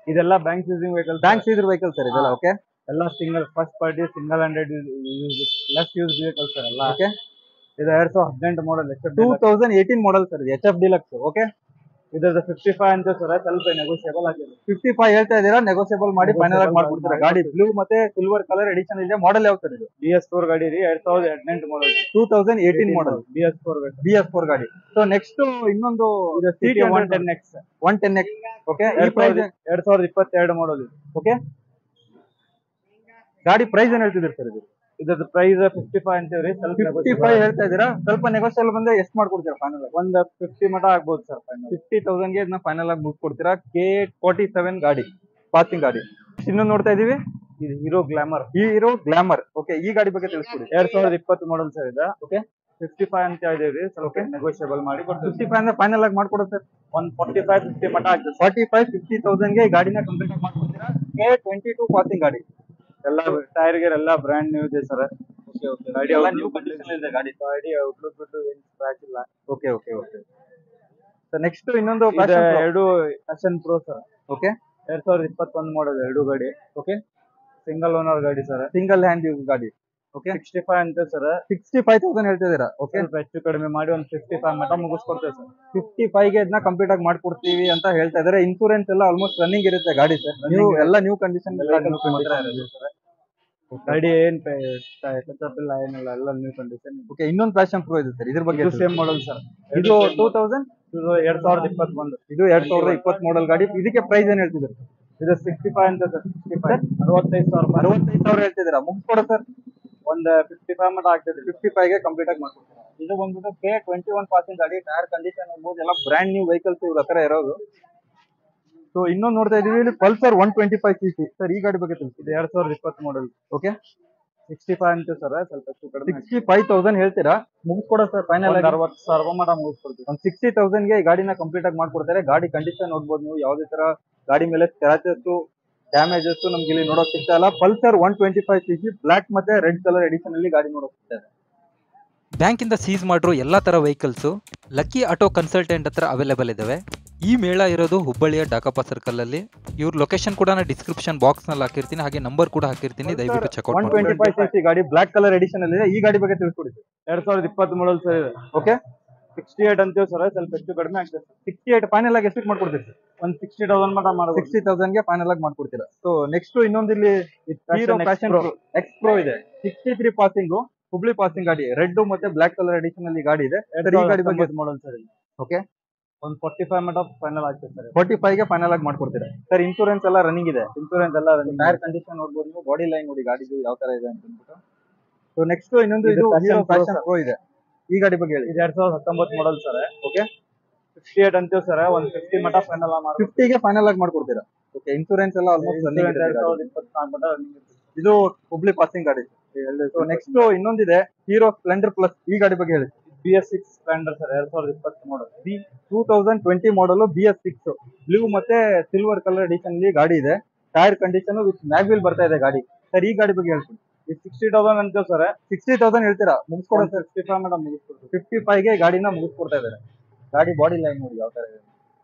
ಇದೆಲ್ಲ bank using vehicle. Bank seizer vehicle sir ಇದೆಲ್ಲ. Okay, ಎಲ್ಲ single first party single handed use less use vehicle sir ಎಲ್ಲ. Okay, ಇದು 2018 model 2018 model sir, HF deluxe. Okay, ಇದ್ರದ್ದು 55 ಅಂತ sir, ಸ್ವಲ್ಪ negotiable ಆಗಿದೆ. 55 ಹೇಳ್ತಾ ಇದೀರಾ, ನೆಗೋಷಿಯಬಲ್ ಮಾಡಿ ಫೈನಲ್ ಆಗಿ ಮಾಡ್ಕೊಡ್ತೀರಾ. ಗಾಡಿ ಬ್ಲೂ ಮತ್ತೆ ಸಿಲ್ವರ್ ಕಲರ್ ಎಡಿಷನ್ ಇದೆ. ಮಾಡಲ್ ಯಾವ ಸರ್ ಇದು? BS4 ಗಾಡಿ ರೀ, 2018 ಮಾಡಲ್, 2018 ಮಾಡಲ್ BS4 ಗಾಡಿ. ಸೊ ನೆಕ್ಸ್ಟ್ ಇನ್ನೊಂದು ಸಿಟಿ 110X. 110X. ಓಕೆ, ಈ ಪ್ರೈಸ್ 2022 ಮಾಡಲ್ ಇದು. ಓಕೆ, ಗಾಡಿ ಪ್ರೈಸ್ ಏನ್ ಹೇಳ್ತಿದ್ದೀರಿ ಸರ್ ಇದು? ಇದ್ರದ್ದು ಪ್ರೈಸ್ 55 ಅಂತೀವ್ರಿ. 55 ಹೇಳ್ತಾ ಇದೀರಾ, ಸ್ವಲ್ಪ ನೆಗೋಷಿಯಲ್ ಬಂದ್ರೆ ಎಷ್ಟು ಮಾಡ್ಕೊಡ್ತೀರಾ ಫೈನಲ್? ಒಂದು 50 ಮಟ ಆಗ್ಬೋದು ಸರ್ ಫೈನಲ್. 50,000 ಗೆ ಇದನ್ನ ಫೈನಲ್ ಆಗಿ ಮುಗಿಸ್ಕೊಡ್ತೀರಾ. K47 ಗಾಡಿ, ಪಾಸಿಂಗ್ ಗಾಡಿ. ಇನ್ನೊಂದು ನೋಡ್ತಾ ಇದೀವಿ, ಇದು ಹೀರೋ ಗ್ಲಾಮರ್. ಓಕೆ, ಈ ಗಾಡಿ ಬಗ್ಗೆ ತಿಳಿಸ್ಕೊಡಿ. 2020 ಮಾಡಲ್ ಸರ್ ಇದು. ಓಕೆ, 55 ಅಂತ ಇದೀವಿ, ಸ್ವಲ್ಪ ನೆಗೋಷಿಯಬಲ್ ಮಾಡಿ ಕೊಡ್ತೀವಿ. 55 ಅಂದ್ರೆ ಫೈನಲ್ ಆಗಿ ಮಾಡ್ಕೊಡೋದು ಸರ್. ಒಂದು 45-50 ಮಟ ಆಗ್ತದೆ. 45-50,000 ಗೆ ಈ ಗಾಡಿನ ಕಂಪ್ಲೀಟ್ ಆಗಿ ಮಾಡ್ಕೊಡ್ತೀರಾ. K22 ಪಾಸಿಂಗ್ ಗಾಡಿ. ಎಲ್ಲ ಟೈರ್ ಗೇರ್ ಎಲ್ಲ ಬ್ರ್ಯಾಂಡ್ ನ್ಯೂ ಇದೆ ಸರ್. ಓಕೆ, ಓಕೆ, ಗಾಡಿ ಎಲ್ಲ ನ್ಯೂ ಕಂಡೀಷನ್ ಇದೆ. ಗಾಡಿ ಔಟ್ಲುಕ್ ಬಿಟ್ಟು ಏನು ಸ್ಕ್ರಾಚ್ ಇಲ್ಲ. Okay, okay, okay. So next ಇನ್ನೊಂದು ಎರಡು passion pro sir. Okay, 2021 model ಎರಡು ಗಾಡಿ. ಓಕೆ, ಸಿಂಗಲ್ ಓನರ್ ಗಾಡಿ ಸರ್, ಸಿಂಗಲ್ ಹ್ಯಾಂಡ್ ಯೂಸ್ ಗಾಡಿ. ಓಕೆ, 65 ಅಂತ ಸರ್. 65,000 ಹೇಳ್ತಿದ್ದೀರಾ. ಓಕೆ, ಸ್ವಲ್ಪ ಹೆಚ್ಚು ಕಡಿಮೆ ಮಾಡಿ ಒಂದು 55 ಮಟ ಮುಗಿಸ್ಕೊಡ್ತೇವೆ ಸರ್. 55 ಗೆ ಇದನ್ನ ಕಂಪ್ಲೀಟ್ ಆಗಿ ಮಾಡ್ಕೊಡ್ತೀವಿ ಅಂತ ಹೇಳ್ತಾ ಇದಾರೆ. ಇನ್ಸೂರೆನ್ಸ್ ಎಲ್ಲ ಆಲ್ಮೋಸ್ಟ್ ರನ್ನಿಂಗ್ ಇರುತ್ತೆ ಗಾಡಿ ಸರ್. ನೀವು ಎಲ್ಲ ನ್ಯೂ ಕಂಡೀಷನ್ ಸರ್. ಗಾಡಿ ಏನ್ ಟಚಪ್ ಇಲ್ಲ ಏನಿಲ್ಲ, ಎಲ್ಲ ನ್ಯೂ ಕಂಡೀಷನ್. ಓಕೆ, ಇನ್ನೊಂದು ಪ್ಯಾಷನ್ ಪ್ರೋ ಇದೆ ಸರ್, ಇದ್ರ ಬಗ್ಗೆ ಸೇಮ್ ಮಾಡಲ್ ಸರ್. ಇದು 2021. ಇದು 2020 ಮಾಡಲ್ ಗಾಡಿ. ಇದಕ್ಕೆ ಪ್ರೈಸ್ ಏನ್ ಹೇಳ್ತಿದ್ರು? ಇದು 65 ಅಂತ ಸರ್. 65,000 ಹೇಳ್ತಿದ್ದೀರಾ, ಮುಗಿಸ್ಕೊಡ ಸರ್. ಒಂದು 55 ಮಟ ಆಗ್ತದೆ. 55 ಗೆ ಕಂಪ್ಲೀಟ್ ಆಗಿ ಮಾಡ್ಕೊಡ್ತೀರಾ. ಇದು ಬಂದ್ಬಿಟ್ಟು K21 ಪಾಸಿಂಗ್ ಗಾಡಿ. ಟೈರ್ ಕಂಡೀಷನ್ ಇರ್ಬೋದು, ಎಲ್ಲ ಬ್ರ್ಯಾಂಡ್ ನ್ಯೂ ವೆಹಿಕಲ್ಸ್ ಇವ್ರ ಹತ್ರ ಇರೋದು. ಸೊ ಇನ್ನೊಂದು ನೋಡ್ತಾ ಇದೀವಿ, ಇಲ್ಲಿ ಪಲ್ಸರ್ 125cc ಸರ್. ಈ ಗಾಡಿ ಬಗ್ಗೆ ತಿಳಿಸಿ. 2020 ಮಾಡಲ್. ಓಕೆ, 65 ಅಂತ ಸರ್, ಸ್ವಲ್ಪ ಹೆಚ್ಚು ಕಡಿಮೆ. 65,000 ಹೇಳ್ತೀರಾ, ಮುಗಿಸ್ಕೊಡೋ ಸರ್ ಫೈನಲ್ ಆಗಿ 60,000 ಮಟ ಮುಗಿಸ್ಕೊಡ್ತೀವಿ. ಒಂದು 60,000 ಗೆ ಈ ಗಾಡಿನ ಕಂಪ್ಲೀಟ್ ಆಗಿ ಮಾಡ್ಕೊಡ್ತಾರೆ. ಗಾಡಿ ಕಂಡೀಷನ್ ನೋಡ್ಬೋದು ನೀವು, ಯಾವುದೇ ತರ ಗಾಡಿ ಮೇಲೆ ಸ್ಕ್ರಾಚಸ್ ಡ್ಯಾಮೇಜಸ್ ನಮ್ಗೆ ಇಲ್ಲಿ ನೋಡೋಕ್ ಸಿಗ್ತಾ ಇಲ್ಲ. ಪಲ್ಸರ್ 125cc ಬ್ಲಾಕ್ ಮತ್ತೆ ರೆಡ್ ಕಲರ್ ಎಡಿಷನ್ ಅಲ್ಲಿ ಗಾಡಿ ನೋಡೋಕ್ ಸಿಗ್ತಾ ಇದೆ. ಬ್ಯಾಂಕಿಂದ ಸೀಸ್ ಮಾಡಿರೋ ಎಲ್ಲ ಥರ ವೆಹಿಕಲ್ಸು ಲಕ್ಕಿ ಆಟೋ ಕನ್ಸಲ್ಟೆಂಟ್ ಹತ್ರ ಅವೈಲೇಬಲ್ ಇದ್ದಾವೆ. ಈ ಮೇಳ ಇರೋದು ಹುಬ್ಬಳ್ಳಿಯ ಡಾಕಪ್ಪ ಸರ್ಕಲಲ್ಲಿ. ಇವ್ರ ಲೊಕೇಶನ್ ಕೂಡ ಡಿಸ್ಕ್ರಿಪ್ಷನ್ ಬಾಕ್ಸ್ನಲ್ಲಿ ಹಾಕಿರ್ತೀನಿ, ಹಾಗೆ ನಂಬರ್ ಕೂಡ ಹಾಕಿರ್ತೀನಿ, ದಯವಿಟ್ಟು ಚೆಕ್ಔಟ್ ಮಾಡಿ. 125cc ಗಾಡಿ ಬ್ಲಾಕ್ ಕಲರ್ ಎಡಿಷನ್ ಅಲ್ಲಿ ಇದೆ. ಈ ಗಾಡಿ ಬಗ್ಗೆ ತಿಳಿಸ್ಕೊಡಿ. 2020 ಮಾಡಲ್ ಸರ್. ಓಕೆ, 68 ಅಂತೀವಿ ಸರ್, ಸ್ವಲ್ಪ ಹೆಚ್ಚು ಕಡಿಮೆ ಆಗ್ತದೆ. 68 ಫೈನಲ್ ಆಗಿ ಎಷ್ಟು ಮಾಡ್ಕೊಡ್ತೀರಿ ಸರ್? ಒಂದು 60,000 ಮಟ ಮಾಡ್ಬೋದು. 60,000 ಗೆ ಫೈನಲ್ ಆಗಿ ಮಾಡ್ಕೊಡ್ತೀರಾ. ಸೊ ನೆಕ್ಸ್ಟ್ ಇನ್ನೊಂದು ಇಲ್ಲಿ ಹೀರೋ ಪ್ಯಾಷನ್ X Pro ಇದೆ. 63 ಪಾಸಿಂಗ್ ಹುಬ್ಳಿ ಪಾಸಿಂಗ್ ಗಾಡಿ, ರೆಡ್ ಮತ್ತೆ ಬ್ಲಾಕ್ ಕಲರ್ ಎಡಿಷನ್ ಅಲ್ಲಿ ಗಾಡಿ ಇದೆ. ಈ ಗಾಡಿ ಬಗ್ಗೆ ಮಾಡಲ್ ಸರ್. ಓಕೆ, ಒಂದು 45 ಮಟ ಫೈನಲ್ ಆಗ್ತದೆ ಸರ್. 45 ಗೆ ಫೈನಲ್ ಆಗಿ ಮಾಡ್ಕೊಡ್ತೀರಾ ಸರ್. ಇನ್ಸೂರೆನ್ಸ್ ಎಲ್ಲ ರನ್ನಿಂಗ್ ಇದೆ. ಇನ್ಸೂರೆನ್ಸ್ ಎಲ್ಲ ರನ್ನಿಂಗ್. ಟೈರ್ ಕಂಡೀಷನ್ ನೋಡ್ಬೋದು ನೀವು, ಬಾಡಿ ಲೈನ್ ನೋಡಿ ಗಾಡಿದು ಯಾವ ತರ ಇದೆ ಅಂತ ಅಂದ್ಬಿಟ್ಟು. ಸೊ ನೆಕ್ಸ್ಟ್ ಇನ್ನೊಂದು ಇದು ಹೀರೋ ಪ್ಯಾಷನ್ ಪ್ರೋ ಇದೆ. ಈ ಗಾಡಿ ಬಗ್ಗೆ ಹೇಳಿ. 2019 ಮಾಡಲ್ ಸರ್. ಓಕೆ, 68 ಅಂತೀವಿ ಸರ್, ಒಂದು 50 ಮಟ ಫೈನಲ್ ಮಾಡಿ. 50 ಗೆ ಫೈನಲ್ ಆಗಿ ಮಾಡ್ಕೊಡ್ತೀರಾ. ಓಕೆ, ಇನ್ಸೂರೆನ್ಸ್ ಎಲ್ಲ ಆಲ್ಮೋಸ್ಟ್ ರನ್ನಿಂಗ್ ಇದೆ. 2024 ಮಟ ರನ್ನಿಂಗ್ ಇದೆ. ಇದು ಹುಬ್ಳಿ ಪಾಸಿಂಗ್ ಗಾಡಿ. ಸೊ ನೆಕ್ಸ್ಟ್ ಇನ್ನೊಂದಿದೆ ಹೀರೋ ಸ್ಪ್ಲೆಂಡರ್ ಪ್ಲಸ್. ಈ ಗಾಡಿ ಬಗ್ಗೆ ಹೇಳಿ. BS6 Splendor sir, 2020 model. 2020 model BS6 blue ಮತ್ತೆ ಸಿಲ್ವರ್ ಕಲರ್ ಎಡಿಷನ್ ಅಲ್ಲಿ ಗಾಡಿ ಇದೆ. ಟೈರ್ ಕಂಡೀಷನ್ ವಿತ್ ಮ್ಯಾಗ್ವಿಲ್ ಬರ್ತಾ ಇದೆ ಗಾಡಿ ಸರ್. ಈ ಗಾಡಿ ಬಗ್ಗೆ ಹೇಳ್ತೀನಿ. 60,000 ಅಂತೀವಿ ಸರ್. 60,000 ಹೇಳ್ತೀರಾ, ಮುಗಿಸ್ಕೊಡೋ ಸರ್. 55 ಮಟ ಮುಗಿಸ್ಕೊಡ್ತೀವಿ. 55 ಗೆ ಗಾಡಿನ ಮುಗಿಸ್ಕೊಡ್ತಾ ಇದ್ದಾರೆ. ಗಾಡಿ ಬಾಡಿ ಲೈನ್ ನೋಡಿ ಯಾವ ತರ ಇದೆ.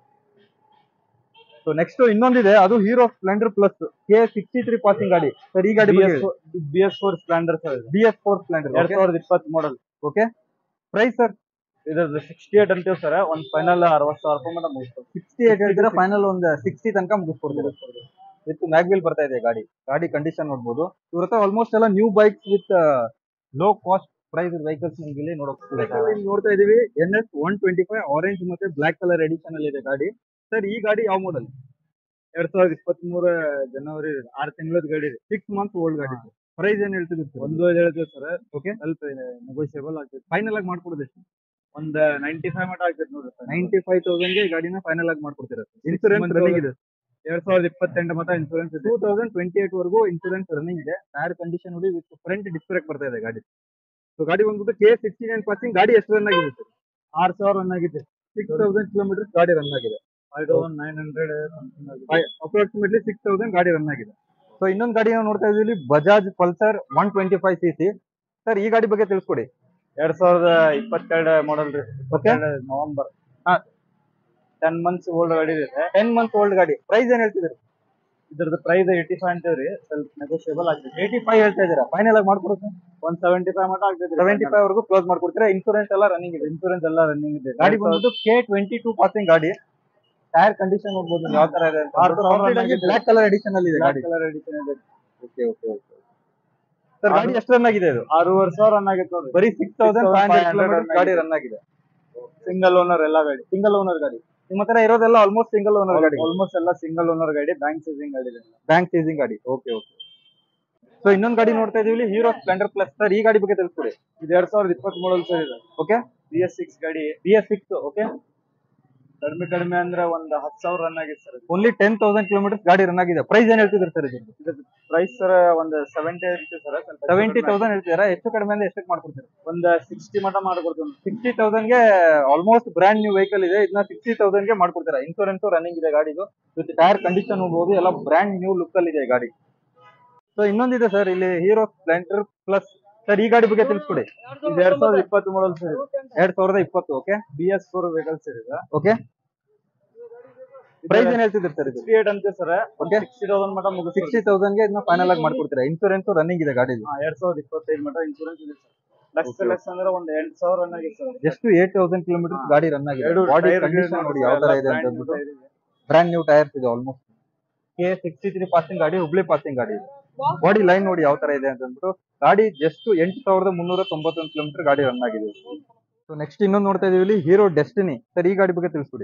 ಸೊ ನೆಕ್ಸ್ಟ್ ಇನ್ನೊಂದಿದೆ, ಅದು Hero Splendor plus K63 passing ಗಾಡಿ ಸರ್. ಈ ಗಾಡಿ BS4 Splendor sir. BS4 Splendor 2020 model. Okay, price sir? ಇದ್ರದ್ದು 68 ಅಂತೀವಿ ಸರ್, ಒಂದು ಫೈನಲ್ 60,000 ಮಟ ಮುಗಿಸ್ಕೊಡ್ತೀವಿ. 68 ಹೇಳ್ತೀರಾ, ಫೈನಲ್ ಒಂದು 60 ತನಕ ಮುಗಿಸ್ಕೊಡ್ತೀರಾ. ವಿತ್ ಮ್ಯಾಗ್ವಿಲ್ ಬರ್ತಾ ಇದೆ ಗಾಡಿ. ಗಾಡಿ ಕಂಡೀಷನ್ ನೋಡ್ಬೋದು. ಇವ್ರ ಹತ್ರ ಆಲ್ಮೋಸ್ಟ್ ಎಲ್ಲ new bikes with low cost price vehicles ನಿಮ್ಗೆ ಇಲ್ಲಿ ನೋಡ್ತಾ ಇದೀವಿ. NS 125 ಆರೆಂಜ್ ಮತ್ತೆ ಬ್ಲಾಕ್ ಕಲರ್ ಎಡಿಷನ್ ಅಲ್ಲಿ ಇದೆ ಗಾಡಿ ಸರ್. ಈ ಗಾಡಿ ಯಾವ ಮಾಡಲ್? 2023 ಜನವರಿ 6 ತಿಂಗಳದ ಗಾಡಿ. 6 ಮಂತ್ಸ್ ಓಲ್ಡ್ ಗಾಡಿ. ಪ್ರೈಸ್ ಏನ್ ಹೇಳ್ತಿದ್ರು? 1.5 ಹೇಳ್ತೀವಿ ಸರ್. ಓಕೆ, ಸ್ವಲ್ಪ ನೆಗೋಷಿಯಬಲ್ ಆಗ್ತದೆ. ಫೈನಲ್ ಆಗಿ ಮಾಡ್ಕೊಡೋದು ಎಷ್ಟು? ಒಂದು 95 ಮಟ ಆಗ್ತದೆ ನೋಡ್ರಿ. 95,000 ಗೆ ಗಾಡಿನ ಫೈನಲ್ ಆಗಿ ಮಾಡ್ಕೊಡ್ತೀರಾ. ಇನ್ಸೂರೆನ್ಸ್ ರನ್ನಿಂಗ್ ಇದೆ. 2028 ಮಟ ಇನ್ಸೂರೆನ್ಸ್ ಇದೆ. 2028 ವರೆಗೂ ಇನ್ಸೂರೆನ್ಸ್ ರನ್ನಿಂಗ್ ಇದೆ. ಟೈರ್ ಕಂಡೀಷನ್ ನೋಡಿ ವಿತ್ ಫ್ರಂಟ್ ಡಿಸ್ಕ್ ಬ್ರೇಕ್ ಬರ್ತಾ ಇದೆ ಗಾಡಿ. ಸೊ ಗಾಡಿ ಬಂದ್ಬಿಟ್ಟು K69 ಪಾಸಿಂಗ್. ಗಾಡಿ ಎಷ್ಟು ರನ್ ಆಗಿದೆ ಸರ್? 6,000 ರನ್ ಆಗಿದೆ. 6,000 ಕಿಲೋಮೀಟರ್ ಗಾಡಿ ರನ್ ಆಗಿದೆ. 5,900 ಅಪ್ರಾಕ್ಸಿಮೇಟ್ಲಿ 6,000 ಗಾಡಿ ರನ್ ಆಗಿದೆ. ಸೊ ಇನ್ನೊಂದು ಗಾಡಿ ನಾವು ನೋಡ್ತಾ ಇದ್ದೀವಿ, ಬಜಾಜ್ ಪಲ್ಸರ್ 125cc ಸರ್. ಈ ಗಾಡಿ ಬಗ್ಗೆ ತಿಳಿಸ್ಕೊಡಿ. 2022 ಮಾಡಲ್ ರೀ. ನವೆಂಬರ್. 10 ಮಂತ್ಸ್ ಓಲ್ಡ್ ಗಾಡಿ ಇದೆ. 10 ಮಂತ್ಸ್ ಓಲ್ಡ್ ಗಾಡಿ. ಪ್ರೈಸ್ ಏನ್ ಹೇಳ್ತಿದ್ರಿ? ಇದ್ರದ್ದು ಪ್ರೈಸ್ 85 ಅಂತೀವ್ರಿ, ಸ್ವಲ್ಪ ನೆಗೋಷಿಯಬಲ್ ಆಗ್ತೈತಿ. 85 ಹೇಳ್ತಾ ಇದ್ದೀರಾ, ಫೈನಲ್ ಆಗಿ ಮಾಡ್ಕೊಡುತ್ತೆ. 175 ಮಟ ಆಗ್ತೈತಿ. 75 ವರೆಗೂ ಕ್ಲೋಸ್ ಮಾಡ್ಕೊಡ್ತೀರಾ. ಇನ್ಸೂರೆನ್ಸ್ ಎಲ್ಲ ರನ್ನಿಂಗ್ ಇದೆ. ಇನ್ಸೂರೆನ್ಸ್ ಎಲ್ಲ ರನ್ನಿಂಗ್ ಇದೆ. ಗಾಡಿ ಬಂದ್ಬಿಟ್ಟು K22 ಪಾಸಿಂಗ್ ಗಾಡಿ. ಟೈರ್ ಕಂಡೀಷನ್ ನೋಡ್ಬೋದು ನೀವು ಯಾವ ತರ ಇದೆ ಅಂತ. ಬ್ಲಾಕ್ ಕಲರ್ ಎಡಿಷನ್ ಅಲ್ಲಿ ಇದೆ ಗಾಡಿ. ಕಲರ್ ಎಡಿಷನ್ ಇದೆ. ಓಕೆ ಓಕೆ ಓಕೆ ಸರ್, ಗಾಡಿ ಎಷ್ಟು ರನ್ ಆಗಿದೆ ಇದು? 6,500 ರನ್ ಆಗೈತೆ ನೋಡ್ರಿ. ಬರೀ 6,500 ಕಿಲೋಮೀಟರ್ ಗಾಡಿ ರನ್ ಆಗಿದೆ. ಸಿಂಗಲ್ ಓನರ್ ಎಲ್ಲ ಗಾಡಿ. ಸಿಂಗಲ್ ಓನರ್ ಗಾಡಿ. ನಿಮ್ಮ ಹತ್ರ ಇರೋದೆಲ್ಲ ಆಲ್ಮೋಸ್ಟ್ ಸಿಂಗಲ್ ಓನರ್ ಗಾಡಿ. ಆಲ್ಮೋಸ್ಟ್ ಎಲ್ಲ ಸಿಂಗಲ್ ಓನರ್ ಗಾಡಿ, ಬ್ಯಾಂಕ್ ಸೀಸಿಂಗ್ ಗಾಡಿ ಇದೆ. ಬ್ಯಾಂಕ್ ಸೀಸಿಂಗ್ ಗಾಡಿ. Okay okay. ಸೊ ಇನ್ನೊಂದು ಗಾಡಿ ನೋಡ್ತಾ ಇದೀವಿ, ಹೀರೋ ಸ್ಪ್ಲೆಂಡರ್ ಪ್ಲಸ್. ಸರ್ ಈ ಗಾಡಿ ಬಗ್ಗೆ ತಿಳಿಸ್ಕೊಡಿ. ಇದು 2020 ಮಾಡಲ್ ಸರ್ ಇದು. ಓಕೆ. BS6 ಗಾಡಿ. BS6. ಓಕೆ. ಕಡಿಮೆ ಅಂದ್ರೆ ಒಂದು 10,000 ರನ್ ಆಗಿದೆ ಸರ್. ಓನ್ಲಿ 10,000 ಕಿಲೋಮೀಟರ್ ಗಾಡಿ ರನ್ ಆಗಿದೆ. ಪ್ರೈಸ್ ಏನ್ ಹೇಳ್ತಿದ್ರು ಸರ್ ಇದು? ಪ್ರೈಸ್ ಸರ್ ಒಂದು 70 ಇರುತ್ತೆ ಸರ್. 70,000 ಹೇಳ್ತೀರಾ? ಎಷ್ಟು ಕಡಿಮೆ ಅಂದ್ರೆ ಎಷ್ಟು ಮಾಡ್ಕೊಡ್ತೀರಾ? ಒಂದು 60 ಮಟ ಮಾಡ್ಕೊಡ್ತೀವಿ. 60,000 ಗೆ ಆಲ್ಮೋಸ್ಟ್ ಬ್ರ್ಯಾಂಡ್ ನ್ಯೂ ವೆಹಿಕಲ್ ಇದೆ. ಇದನ್ನ 60,000 ಗೆ ಮಾಡ್ಕೊಡ್ತೀರಾ. ಇನ್ಸೂರೆನ್ಸ್ ರನ್ನಿಂಗ್ ಇದೆ ಗಾಡಿದು. ವಿತ್ ಟೈರ್ ಕಂಡೀಷನ್ ನೋಡಬಹುದು, ಎಲ್ಲ ಬ್ರ್ಯಾಂಡ್ ನ್ಯೂ ಲುಕ್ ಅಲ್ಲಿ ಇದೆ ಗಾಡಿ. ಸೊ ಇನ್ನೊಂದಿದೆ ಸರ್ ಇಲ್ಲಿ, ಹೀರೋ ಸ್ಪ್ಲೆಂಡರ್ ಪ್ಲಸ್. ಸರ್ ಈ ಗಾಡಿ ಬಗ್ಗೆ ತಿಳಿಸ್ಕೊಡಿ. ಇದು 2020 model sir. 2020. Okay. BS4 vehicle sir ಇದು. ಓಕೆ. ಪ್ರೈಸ್ ಏನ್ ಹೇಳ್ತಿದ್ರು ಸರ್ ಇದು? 68 ಅಂತೆ ಸರ್. ಓಕೆ. 60,000 ಮಟ ಮುಗಿಸಿ. 60,000 ಗೆ ಇದನ್ನ ಫೈನಲ್ ಆಗಿ ಮಾಡ್ಕೊಡ್ತೀರಾ. ಇನ್ಸೂರೆನ್ಸ್ ರನ್ನಿಂಗ್ ಇದೆ ಗಾಡಿದು. 2025 ಮಟ ಇನ್ಸೂರೆನ್ಸ್ ಇದೆ ಸರ್. ಲಕ್ಷ ಅಂದ್ರೆ ಒಂದು 8,000 ರನ್ ಆಗಿದೆ ಸರ್. ಜಸ್ಟ್ 8,000 ಕಿಲೋಮೀಟರ್ ಗಾಡಿ ರನ್ ಆಗಿದೆ. ಬಾಡಿ ಕಂಡೀಷನ್ ನೋಡಿ ಯಾವ ತರ ಇದೆ ಅಂತ ಅಂದ್ಬಿಟ್ಟು. ಬ್ರ್ಯಾಂಡ್ ನ್ಯೂ ಟೈರ್ಸ್ ಇದೆ ಆಲ್ಮೋಸ್ಟ್. K63 ಪಾಸಿಂಗ್ ಗಾಡಿ, ಹುಬ್ಳಿ ಪಾಸಿಂಗ್ ಗಾಡಿ. ಬಾಡಿ ಲೈನ್ ನೋಡಿ ಯಾವ ತರ ಇದೆ ಅಂತ ಅಂದ್ಬಿಟ್ಟು. ಗಾಡಿ ಜಸ್ಟ್ 8,391 ಕಿಲೋಮೀಟರ್ ಗಾಡಿ ರನ್ ಆಗಿದೆ. ಸೊ ನೆಕ್ಸ್ಟ್ ಇನ್ನೊಂದು ನೋಡ್ತಾ ಇದೀವಿ, ಹೀರೋ ಡೆಸ್ಟಿನಿ. ಸರ್ ಈ ಗಾಡಿ ಬಗ್ಗೆ ತಿಳಿಸ್ಬಿಡಿ.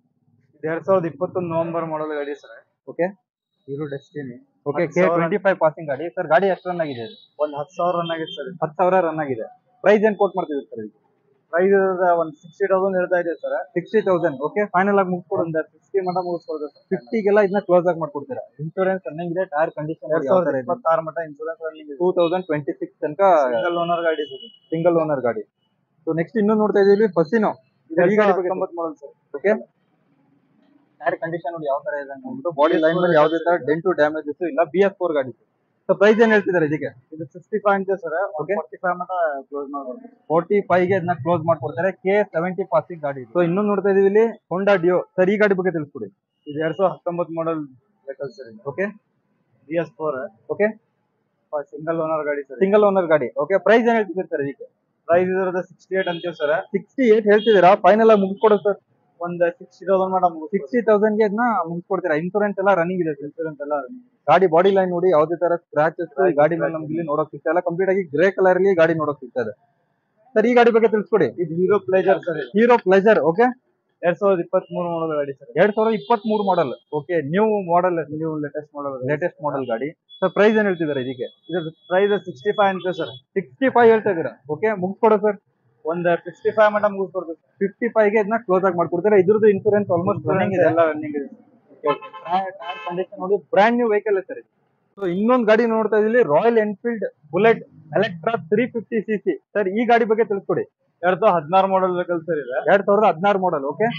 2020 ನವೆಂಬರ್ ಮಾಡಲ್ ಗಾಡಿ sir. Okay. Hero Destini. Okay. K25 passing ಗಾಡಿ. ಸರ್ ಗಾಡಿ ಎಷ್ಟು ರನ್ ಆಗಿದೆ? ಒಂದು 10,000 ರನ್ ಆಗಿದೆ ಸರ್. 10,000 ರನ್ ಆಗಿದೆ. ಪ್ರೈಸ್ ಏನ್ ಕೋಟ್ ಮಾಡ್ತಿದ್ರು ಸರ್ ಇದು? ಪ್ರೈಸ್ ಒಂದು 60,000 ಹೇಳ್ತಾ ಇದೆ ಸರ್. 60,000. ಓಕೆ. ಫೈನಲ್ ಆಗಿ ಮುಗಿಸ್ಕೊಡು. ಒಂದು 50 ಮಟ ಮುಗಿಸ್ಕೊಡ್ತೀವಿ ಸರ್. 50ಗೆಲ್ಲ ಇದನ್ನ ಕ್ಲೋಸ್ ಆಗಿ ಮಾಡ್ಕೊಡ್ತೀರಾ. ಇನ್ಸೂರೆನ್ಸ್ ರನ್ನಿಂಗ್ ಇದೆ. ಟೈರ್ ಕಂಡೀಷನ್ 2026 ಮಟ ಇನ್ಸೂರೆನ್ಸ್ ರನ್ನಿಂಗ್ ಇದೆ. 2026 ತನಕ ಸಿಂಗಲ್ ಓನರ್ ಗಾಡಿ ಸರ್. ಸಿಂಗಲ್ ಓನರ್ ಗಾಡಿ. ಸೊ ನೆಕ್ಸ್ಟ್ ಇನ್ನೊಂದು ನೋಡ್ತಾ ಇದೀವಿ, ಫಸಿನೋ. ಈ ಗಾಡಿ ಬಗ್ಗೆ 19 model sir. Okay. Tyre condition ನೋಡಿ ಯಾವ ತರ ಇದೆ ಅಂತ ಅಂದ್ಬಿಟ್ಟು. ಬಾಡಿ ಲೈನ್ ಮೇಲೆ ಯಾವುದೇ ತರ ಡೆಂಟು ಡ್ಯಾಮೇಜಸ್ ಇಲ್ಲ. BS4 ಗಾಡಿ. ಸೊ ಪ್ರೈಸ್ ಏನ್ ಹೇಳ್ತಿದ್ದಾರೆ ಇದಕ್ಕೆ? ಇದು 65 ಅಂತೆ ಸರ್. 45 ಮಟ ಕ್ಲೋಸ್ ಮಾಡ್ಬೋದು. 45 ಗೆ ಇದನ್ನ ಕ್ಲೋಸ್ ಮಾಡ್ಕೊಡ್ತಾರೆ. K70 ಪಾಸಿಂಗ್ ಗಾಡಿ. ಸೊ ಇನ್ನೊಂದು ನೋಡ್ತಾ ಇದೀವಿ ಇಲ್ಲಿ, ಹೋಂಡಾ ಡಿಯೋ. ಸರ್ ಈ ಗಾಡಿ ಬಗ್ಗೆ ತಿಳಿಸ್ಕೊಡಿ. ಇದು 2019 model vehicle sir. Okay. BS4. Okay. Single owner ಗಾಡಿ ಸರ್. ಸಿಂಗಲ್ ಓನರ್ ಗಾಡಿ. ಓಕೆ. ಪ್ರೈಸ್ ಏನ್ ಹೇಳ್ತಿದ್ದಾರೆ ಸರ್ ಇದಕ್ಕೆ? ಪ್ರೈಸ್ ಇದ್ರದ್ದು 68 ಅಂತೀವಿ ಸರ್. 68 ಹೇಳ್ತಿದ್ದೀರಾ? ಫೈನಲ್ ಆಗಿ ಮುಗಿಸ್ಕೊಡೋದು ಸರ್. ಒಂದು 60,000 ಮಟ ಮುಗಿಸಿ. 60,000 ಗೆ ಇದನ್ನ ಮುಗಿಸ್ಕೊಡ್ತೀರಾ. ಇನ್ಸೂರೆನ್ಸ್ ಎಲ್ಲ ರನ್ನಿಂಗ್ ಇದೆ. ಇನ್ಸೂರೆನ್ಸ್ ಎಲ್ಲ ಗಾಡಿ ಬಾಡಿ ಲೈನ್ ನೋಡಿ ಯಾವುದೇ ತರ ಸ್ಕ್ರಾಚಸ್ ಗಾಡಿ ಮೇಲೆ ನಮ್ಗೆ ಇಲ್ಲಿ ನೋಡೋಕ್ ಸಿಗ್ತಾ ಇಲ್ಲ. ಕಂಪ್ಲೀಟ್ ಆಗಿ ಗ್ರೇ ಕಲರ್ ಅಲ್ಲಿ ಗಾಡಿ ನೋಡೋಕ್ ಸಿಗ್ತಾ ಇದೆ. ಸರ್ ಈ ಗಾಡಿ ಬಗ್ಗೆ ತಿಳಿಸ್ಕೊಡಿ. ಇದು Hero Pleasure sir. Hero Pleasure. Okay. 2023 model ಗಾಡಿ sir. 2023 model. Okay. New model. New latest model ಗಾಡಿ. ಸರ್ ಪ್ರೈಸ್ ಏನ್ ಹೇಳ್ತಿದ್ದಾರೆ ಇದಕ್ಕೆ? ಇದ್ರ ಪ್ರೈಸ್ 65 ಅಂತೆ ಸರ್. 65 ಹೇಳ್ತಾ ಇದೀರಾ? ಓಕೆ. ಮುಗಿಸ್ಕೊಡೋ ಸರ್. ಒಂದು 55 ಮಟ ಮುಗಿಸ್ಕೊಡ್ತೀವಿ. 55 ಗೆ ಇದನ್ನ ಕ್ಲೋಸ್ ಆಗಿ ಮಾಡ್ಕೊಡ್ತೀರಾ. ಇದ್ರದ್ದು ಇನ್ಸೂರೆನ್ಸ್ ಆಲ್ಮೋಸ್ಟ್ ರನ್ನಿಂಗ್ ಇದೆ. ಎಲ್ಲ ರನ್ನಿಂಗ್ ಇದೆ. ಟೈರ್ ಕಂಡೀಷನ್ ನೋಡಿ brand new vehicle sir. So ಇನ್ನೊಂದು ಗಾಡಿ ನೋಡ್ತಾ ಇದೀವಿ, Royal Enfield Bullet Electra 350cc. Sir ಈ ಗಾಡಿ ಬಗ್ಗೆ ತಿಳಿಸ್ಕೊಡಿ. 2016 ಮಾಡಲ್ ವೆಹಿಕಲ್ ಸರ್ ಇದೆ. 2016 ಮಾಡಲ್. ಓಕೆ.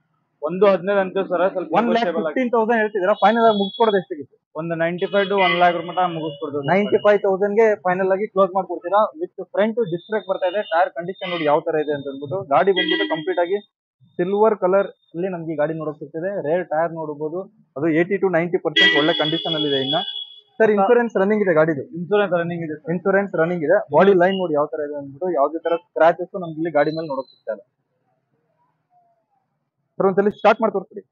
115 ಅಂತೆ ಸರ್. ಸ್ವಲ್ಪ 1,15,000 ಹೇಳ್ತಿದ್ದೀರಾ? ಫೈನಲ್ ಆಗಿ ಮುಗಿಸ್ಕೊಡೋದು ಎಷ್ಟಿಗೆ? ಒಂದು 95 to 1 lakh ಮಟ ಮುಗಿಸ್ಕೊಡ್ತೀವಿ. 95,000 ಗೆ ಫೈನಲ್ ಆಗಿ ಕ್ಲೋಸ್ ಮಾಡ್ಕೊಡ್ತೀರಾ. ವಿತ್ ಫ್ರಂಟ್ ಡಿಸ್ಕ್ ಬ್ರೇಕ್ ಬರ್ತಾ ಇದೆ. ಟೈರ್ ಕಂಡೀಷನ್ ನೋಡಿ ಯಾವ ತರ ಇದೆ ಅಂತ ಅಂದ್ಬಿಟ್ಟು. ಗಾಡಿ ಬಂದ್ಬಿಟ್ಟು ಕಂಪ್ಲೀಟ್ ಆಗಿ ಸಿಲ್ವರ್ ಕಲರ್ ಅಲ್ಲಿ ನಮ್ಗೆ ಗಾಡಿ ನೋಡಕ್ ಸಿಗ್ತದೆ. ರೇರ್ ಟೈರ್ ನೋಡಬಹುದು. ಅದು 80 to 90% ಒಳ್ಳೆ ಕಂಡೀಷನ್ ಅಲ್ಲಿ ಇದೆ. ಇನ್ನ ಸರ್ ಇನ್ಸೂರೆನ್ಸ್ ರನ್ನಿಂಗ್ ಇದೆ ಗಾಡಿದು. ಇನ್ಸೂರೆನ್ಸ್ ರನ್ನಿಂಗ್ ಇದೆ. ಇನ್ಸೂರೆನ್ಸ್ ರನ್ನಿಂಗ್ ಇದೆ. ಬಾಡಿ ಲೈನ್ ನೋಡಿ ಯಾವ ತರ ಇದೆ ಅಂದ್ಬಿಟ್ಟು. ಯಾವುದೇ ತರ ಸ್ಕ್ರಾಚಸ್ ನಮ್ಗೆ ಇಲ್ಲಿ ಗಾಡಿ ಮೇಲೆ ನೋಡಕ್ ಸಿಗ್ತಾ ಇದೆ. ಸರ್ ಒಂದ್ಸಲಿ ಸ್ಟಾರ್ಟ್ ಮಾಡಿ ತೋರಿಸ್ಬಿಡಿ.